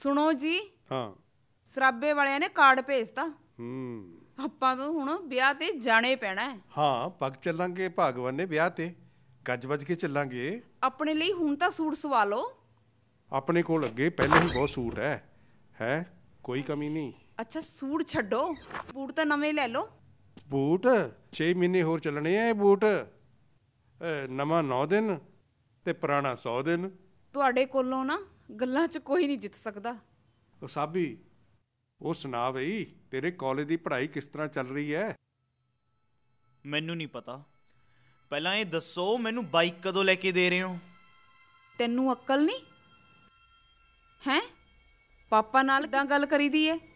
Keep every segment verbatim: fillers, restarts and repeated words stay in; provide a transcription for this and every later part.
ਸੁਣੋ ਜੀ। ਹਾਂ, ਸਰਾਬੇ ਵਾਲਿਆਂ ਨੇ ਕਾਰਡ ਭੇਜਤਾ। ਹੂੰ, ਆਪਾਂ ਤੋਂ ਹੁਣ ਵਿਆਹ ਤੇ ਜਾਣੇ ਪੈਣਾ ਹੈ। ਹਾਂ ਪੱਗ ਚੱਲਾਂਗੇ ਭਾਗਵਾਨ ਨੇ ਵਿਆਹ ਤੇ, ਗੱਜ ਵੱਜ ਕੇ ਚੱਲਾਂਗੇ। ਆਪਣੇ ਲਈ ਹੁਣ ਤਾਂ ਸੂਟ ਸਵਾ ਲਓ। ਆਪਣੇ ਕੋਲ ਅੱਗੇ ਪਹਿਲੇ ਹੀ ਬਹੁਤ ਸੂਟ ਹੈ ਹੈ ਕੋਈ ਕਮੀ ਨਹੀਂ। ਅੱਛਾ ਸੂਟ ਛੱਡੋ, ਬੂਟ ਤਾਂ ਨਵੇਂ ਲੈ ਲਓ। ਬੂਟ ਛੇ ਮਹੀਨੇ ਹੋਰ ਚੱਲਣੇ ਆ ਇਹ ਬੂਟ। ਨਵਾਂ ਨੌ ਦਿਨ ਤੇ ਪੁਰਾਣਾ ਸੌ ਦਿਨ। ਤੁਹਾਡੇ ਕੋਲੋਂ ਨਾ ਗੱਲਾਂ 'ਚ ਕੋਈ ਨਹੀਂ ਜਿੱਤ ਸਕਦਾ। ਉਹ ਸਾਬੀ, ਉਹ ਸੁਣਾ ਬਈ, ਤੇਰੇ ਕਾਲਜ ਦੀ ਪੜ੍ਹਾਈ ਕਿਸ ਤਰ੍ਹਾਂ ਚੱਲ ਰਹੀ ਹੈ? ਮੈਨੂੰ ਨਹੀਂ ਪਤਾ। ਪਹਿਲਾਂ ਇਹ ਦੱਸੋ ਮੈਨੂੰ ਬਾਈਕ ਕਦੋਂ ਲੈ ਕੇ ਦੇ ਰਹੇ ਹੋ? ਤੈਨੂੰ ਅਕਲ ਨਹੀਂ ਹੈ? ਪਾਪਾ ਨਾਲ ਤਾਂ ਗੱਲ ਕਰੀਦੀ ਏ।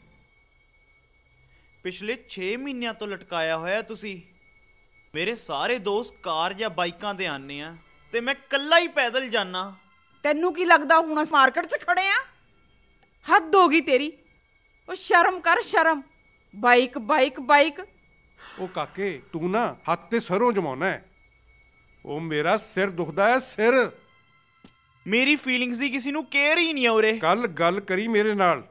ਪਿਛਲੇ ਛੇ ਮਹੀਨਿਆਂ ਤੋਂ ਲਟਕਾਇਆ ਹੋਇਆ ਤੁਸੀਂ। ਮੇਰੇ ਸਾਰੇ ਦੋਸਤ ਕਾਰ ਜਾਂ ਬਾਈਕਾਂ ਤੇ ਆਉਂਦੇ ਆ ਤੇ ਮੈਂ ਇਕੱਲਾ ਹੀ ਪੈਦਲ ਜਾਣਾ। ਤੈਨੂੰ ਕੀ ਲੱਗਦਾ ਹੁਣ ਅਸੀਂ ਮਾਰਕੀਟ 'ਚ ਖੜੇ ਆ? ਹੱਦ ਹੋ ਗਈ ਤੇਰੀ। ਉਹ ਸ਼ਰਮ ਕਰ ਸ਼ਰਮ। Bike bike bike. ਉਹ ਕਾਕੇ ਤੂੰ ਨਾ ਹੱਥ ਤੇ ਸਰੋਂ ਜਮਾਉਣਾ ਹੈ। ਉਹ ਮੇਰਾ ਸਿਰ ਦੁਖਦਾ ਹੈ ਸਿਰ। ਮੇਰੀ ਫੀਲਿੰਗਸ ਦੀ ਕਿਸੇ ਨੂੰ ਕੇਅਰ ਹੀ ਨਹੀਂ ਆ ਉਰੇ। ਕੱਲ ਗੱਲ ਕਰੀ ਮੇਰੇ ਨਾਲ।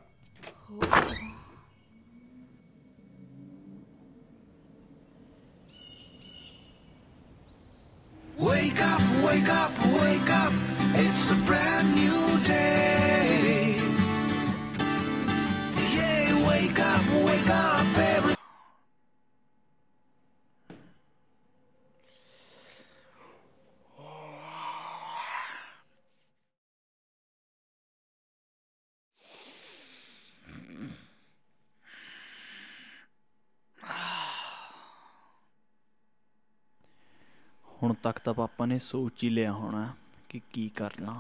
Wake up, wake up, wake up. It's a brand new day. Yeah, wake up, wake up, every ਹੁਣ ਤੱਕ ਤਾਂ ਪਾਪਾ ਨੇ ਸੋਚ ਹੀ ਲਿਆ ਹੋਣਾ ਕਿ ਕੀ ਕਰਨਾ।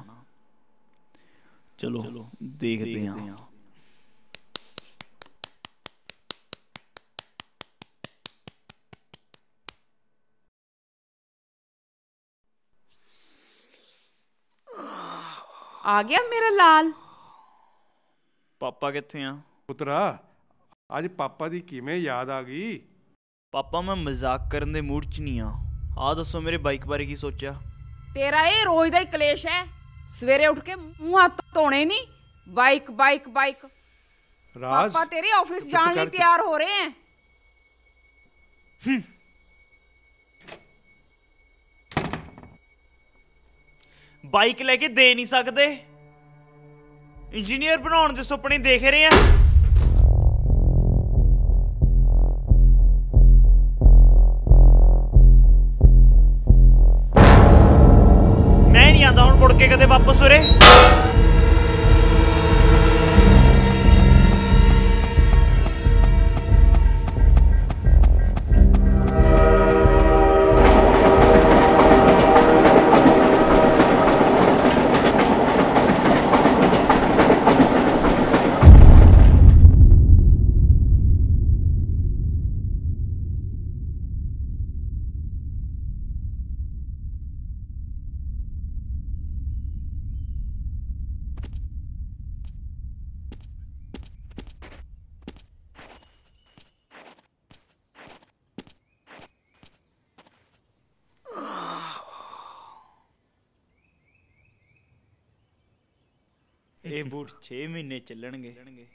ਚਲੋ ਦੇਖਦੇ ਹਾਂ। ਆ ਗਿਆ ਮੇਰਾ ਲਾਲ। ਪਾਪਾ ਕਿੱਥੇ ਆ? ਪੁੱਤਰਾ ਅੱਜ ਪਾਪਾ ਦੀ ਕਿਵੇਂ ਯਾਦ ਆ ਗਈ? ਪਾਪਾ ਮੈਂ ਮਜ਼ਾਕ ਕਰਨ ਦੇ ਮੂਡ 'ਚ ਨਹੀਂ ਆ। ਆਹ ਦੱਸੋ ਮੇਰੇ ਬਾਈਕ ਬਾਰੇ ਕੀ ਸੋਚਿਆ? ਤੇਰਾ ਇਹ ਰੋਜ਼ ਦਾ ਹੀ ਕਲੇਸ਼ ਹੈ। ਸਵੇਰੇ ਉੱਠ ਕੇ ਮੂੰਹ ਹੱਥ ਧੋਣੇ ਨਹੀਂ। Bike bike bike. ਰਾਜ ਪਾਪਾ ਤੇਰੇ ਆਫਿਸ ਜਾਣ ਲਈ ਤਿਆਰ ਹੋ ਰਹੇ ਹੈ। ਬਾਈਕ ਲੈ ਕੇ ਦੇ ਨਹੀਂ ਸਕਦੇ। ਇੰਜੀਨੀਅਰ ਬਣਾਉਣ ਦੇ ਸੁਪਨੇ ਦੇਖ ਰਹੇ ਆ। ਮੈਂ ਨਹੀਂ ਆਉਂਦਾ ਹੁਣ ਮੁੜ ਕੇ ਕਦੇ ਵਾਪਸ ਉਰੇ। ਇਹ ਬੂਟ ਛੇ ਮਹੀਨੇ ਚੱਲਣਗੇ।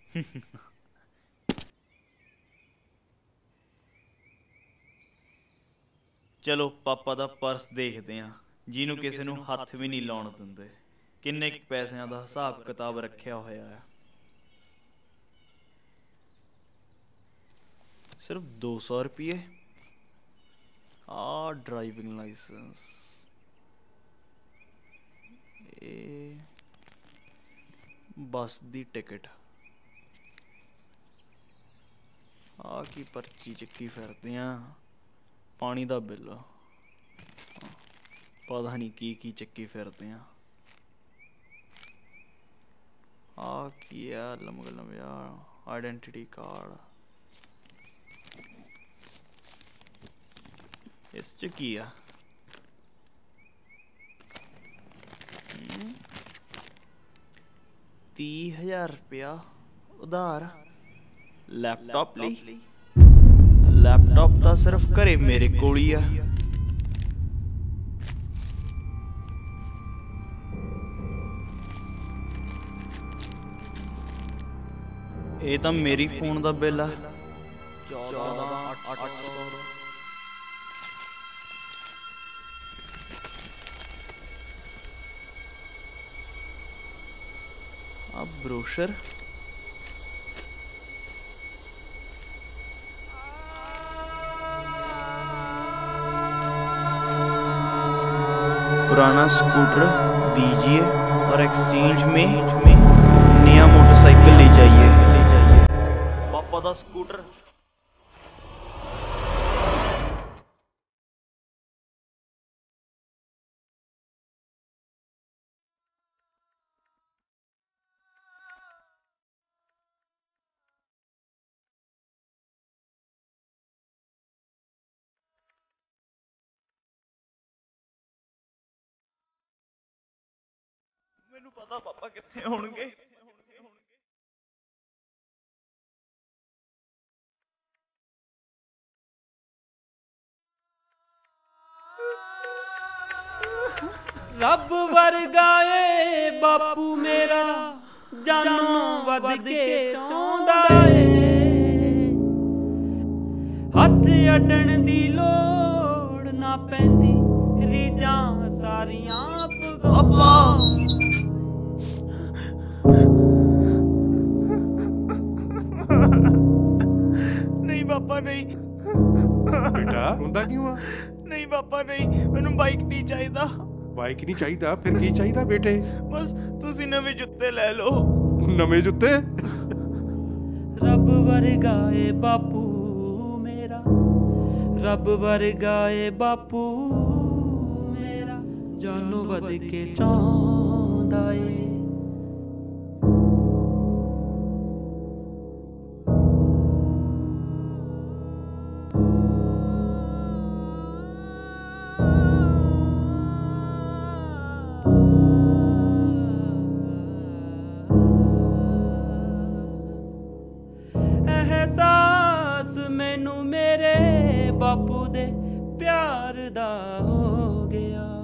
ਚਲੋ ਪਾਪਾ ਦਾ ਪਰਸ ਦੇਖਦੇ ਆ, ਜਿਹਨੂੰ ਕਿਸੇ ਨੂੰ ਹੱਥ ਵੀ ਨਹੀਂ ਲਾਉਣ ਦਿੰਦੇ। ਕਿੰਨੇ ਕੁ ਪੈਸਿਆਂ ਦਾ ਹਿਸਾਬ ਕਿਤਾਬ ਰੱਖਿਆ ਹੋਇਆ ਹੈ। ਸਿਰਫ ਦੋ ਸੌ ਰੁਪਏ। ਆ ਡਰਾਈਵਿੰਗ ਲਾਇਸੈਂਸ, ਇਹ ਬੱਸ ਦੀ ਟਿਕਟ, ਆ ਕੀ ਪਰਚੀ ਚੱਕੀ ਫਿਰਦੇ ਆ, ਪਾਣੀ ਦਾ ਬਿੱਲ, ਪਤਾ ਨਹੀਂ ਕੀ ਕੀ ਚੱਕੀ ਫਿਰਦੇ ਆ। ਆ ਕੀ ਆ ਲੰਮੇ ਲੰਮੇ ਆਈਡੈਂਟੀਟੀ ਕਾਰਡ, ਇਸ ਚ ਕੀ ਆ? ਤੀਹ ਹਜ਼ਾਰ ਰੁਪਇਆ ਉਧਾਰ ਲੈਪਟਾਪ ਲਈ। ਲੈਪਟਾਪ ਤਾਂ ਸਿਰਫ ਘਰੇ ਮੇਰੇ ਕੋਲ ਹੀ ਆ। ਇਹ ਤਾਂ ਮੇਰੀ ਫੋਨ ਦਾ ਬਿੱਲ ਆ ਚੌਦਾਂ ਅੱਠ ਸੌ। ਆ ਬਰੋਸ਼ਰ पुराना स्कूटर दीजिए और एक्सचेंज में नया मोटरसाइकिल ले जाइए। पापा दा स्कूटर ਮੈਨੂੰ ਪਤਾ ਪਾਪਾ ਕਿੱਥੇ ਹੋਣਗੇ। ਰੱਬ ਵਰਗਾ ਏ ਬਾਪੂ ਮੇਰਾ ਜਾਨੋਂ ਵੱਧ ਕੇ ਚਾਹੁੰਦਾ ਏ। ਹੱਥ ਅੱਡਣ ਦੀ ਲੋੜ ਨਾ ਪੈਂਦੀ ਰੀਝਾਂ ਸਾਰੀਆਂ ਪਾਪਾ ਨਹੀਂ ਪਾਪਾ ਨਹੀਂ ਬੇਟਾ ਹੁੰਦਾ ਕਿਉਂ ਆ? ਨਹੀਂ ਪਾਪਾ ਨਹੀਂ, ਮੈਨੂੰ ਬਾਈਕ ਨਹੀਂ ਚਾਹੀਦਾ। ਬਾਈਕ ਨਹੀਂ ਚਾਹੀਦਾ? ਫਿਰ ਕੀ ਚਾਹੀਦਾ ਬੇਟੇ? ਬਸ ਤੁਸੀਂ ਨਵੇਂ ਜੁੱਤੇ ਲੈ ਲਓ। ਨਵੇਂ ਜੁੱਤੇ? ਰੱਬ ਵਰਗਾ ਏ ਬਾਪੂ ਮੇਰਾ, ਰੱਬ ਵਰਗਾ ਏ ਬਾਪੂ ਮੇਰਾ ਜਾਨੋਂ ਵੱਧ ਕੇ ਚਾਹੁੰਦਾ ਏ। ਅਹਿਸਾਸ ਮੈਨੂੰ ਮੇਰੇ ਬਾਪੂ ਦੇ ਪਿਆਰ ਦਾ ਹੋ ਗਿਆ।